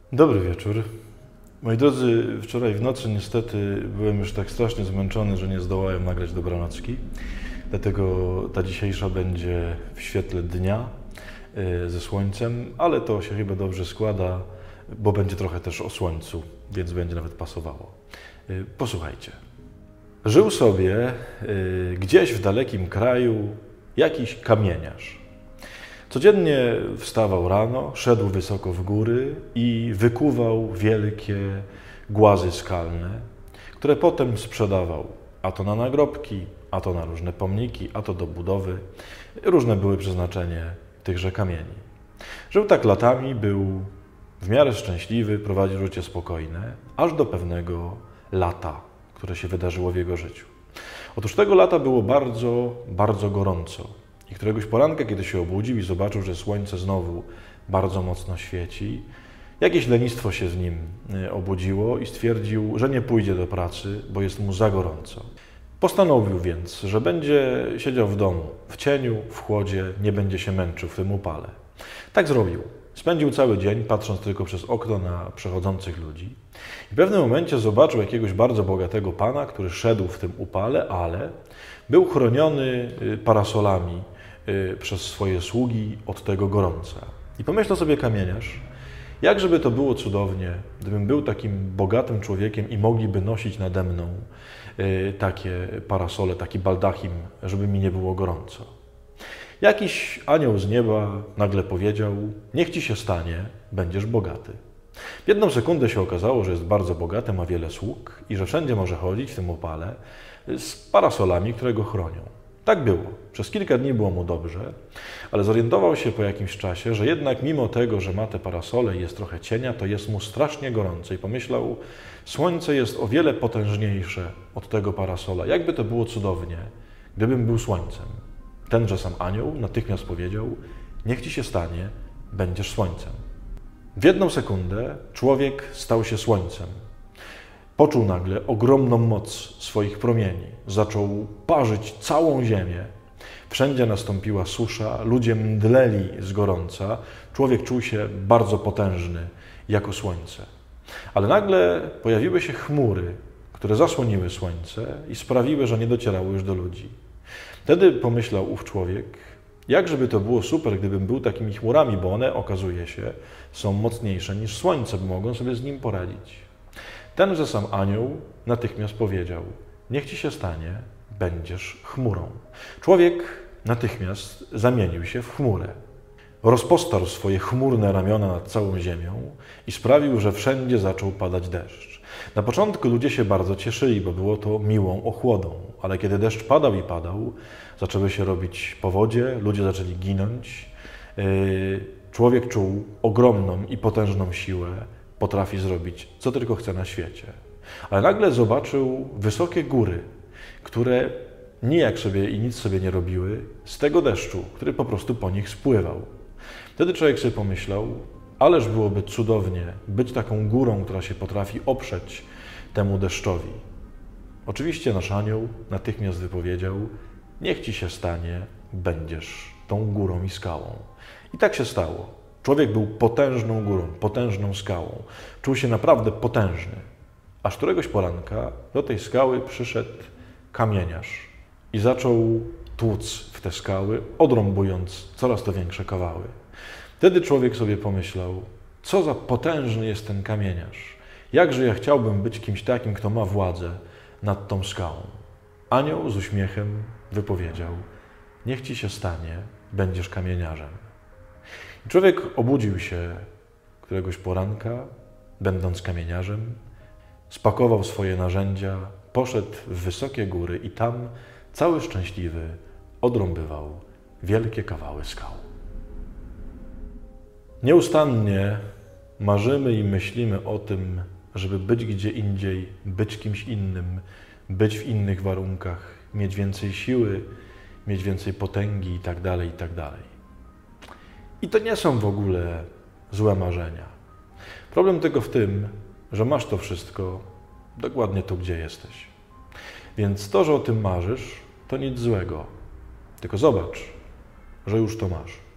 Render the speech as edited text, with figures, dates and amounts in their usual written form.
Dobry wieczór. Moi drodzy, wczoraj w nocy niestety byłem już tak strasznie zmęczony, że nie zdołałem nagrać dobranocki. Dlatego ta dzisiejsza będzie w świetle dnia ze słońcem, ale to się chyba dobrze składa, bo będzie trochę też o słońcu, więc będzie nawet pasowało. Posłuchajcie. Żył sobie gdzieś w dalekim kraju jakiś kamieniarz. Codziennie wstawał rano, szedł wysoko w góry i wykuwał wielkie głazy skalne, które potem sprzedawał, a to na nagrobki, a to na różne pomniki, a to do budowy. Różne były przeznaczenie tychże kamieni. Żył tak latami, był w miarę szczęśliwy, prowadził życie spokojne, aż do pewnego lata, które się wydarzyło w jego życiu. Otóż tego lata było bardzo, bardzo gorąco. I któregoś poranka, kiedy się obudził i zobaczył, że słońce znowu bardzo mocno świeci, jakieś lenistwo się w nim obudziło i stwierdził, że nie pójdzie do pracy, bo jest mu za gorąco. Postanowił więc, że będzie siedział w domu, w cieniu, w chłodzie, nie będzie się męczył w tym upale. Tak zrobił. Spędził cały dzień, patrząc tylko przez okno na przechodzących ludzi. I w pewnym momencie zobaczył jakiegoś bardzo bogatego pana, który szedł w tym upale, ale był chroniony parasolami przez swoje sługi od tego gorąca. I pomyślał sobie kamieniarz, jak żeby to było cudownie, gdybym był takim bogatym człowiekiem i mogliby nosić nade mną takie parasole, taki baldachim, żeby mi nie było gorąco. Jakiś anioł z nieba nagle powiedział, niech ci się stanie, będziesz bogaty. W jedną sekundę się okazało, że jest bardzo bogaty, ma wiele sług i że wszędzie może chodzić w tym upale z parasolami, które go chronią. Tak było. Przez kilka dni było mu dobrze, ale zorientował się po jakimś czasie, że jednak mimo tego, że ma te parasole i jest trochę cienia, to jest mu strasznie gorąco i pomyślał, słońce jest o wiele potężniejsze od tego parasola. Jakby to było cudownie, gdybym był słońcem. Tenże sam anioł natychmiast powiedział, niech ci się stanie, będziesz słońcem. W jedną sekundę człowiek stał się słońcem. Poczuł nagle ogromną moc swoich promieni. Zaczął parzyć całą ziemię. Wszędzie nastąpiła susza, ludzie mdleli z gorąca. Człowiek czuł się bardzo potężny jako słońce. Ale nagle pojawiły się chmury, które zasłoniły słońce i sprawiły, że nie docierało już do ludzi. Wtedy pomyślał ów człowiek, jak żeby to było super, gdybym był takimi chmurami, bo one, okazuje się, są mocniejsze niż słońce, bo mogą sobie z nim poradzić. Tenże sam anioł natychmiast powiedział, niech ci się stanie, będziesz chmurą. Człowiek natychmiast zamienił się w chmurę. Rozpostarł swoje chmurne ramiona nad całą ziemią i sprawił, że wszędzie zaczął padać deszcz. Na początku ludzie się bardzo cieszyli, bo było to miłą ochłodą, ale kiedy deszcz padał i padał, zaczęły się robić powodzie, ludzie zaczęli ginąć. Człowiek czuł ogromną i potężną siłę, potrafi zrobić, co tylko chce na świecie. Ale nagle zobaczył wysokie góry, które nijak sobie i nic sobie nie robiły z tego deszczu, który po prostu po nich spływał. Wtedy człowiek sobie pomyślał, ależ byłoby cudownie być taką górą, która się potrafi oprzeć temu deszczowi. Oczywiście nasz anioł natychmiast wypowiedział, niech ci się stanie, będziesz tą górą i skałą. I tak się stało. Człowiek był potężną górą, potężną skałą. Czuł się naprawdę potężny. Aż któregoś poranka do tej skały przyszedł kamieniarz i zaczął tłuc w te skały, odrąbując coraz to większe kawały. Wtedy człowiek sobie pomyślał, co za potężny jest ten kamieniarz. Jakże ja chciałbym być kimś takim, kto ma władzę nad tą skałą. Anioł z uśmiechem wypowiedział, niech ci się stanie, będziesz kamieniarzem. Człowiek obudził się któregoś poranka, będąc kamieniarzem, spakował swoje narzędzia, poszedł w wysokie góry i tam, cały szczęśliwy, odrąbywał wielkie kawały skał. Nieustannie marzymy i myślimy o tym, żeby być gdzie indziej, być kimś innym, być w innych warunkach, mieć więcej siły, mieć więcej potęgi itd., itd. I to nie są w ogóle złe marzenia. Problem tylko w tym, że masz to wszystko dokładnie tu, gdzie jesteś. Więc to, że o tym marzysz, to nic złego. Tylko zobacz, że już to masz.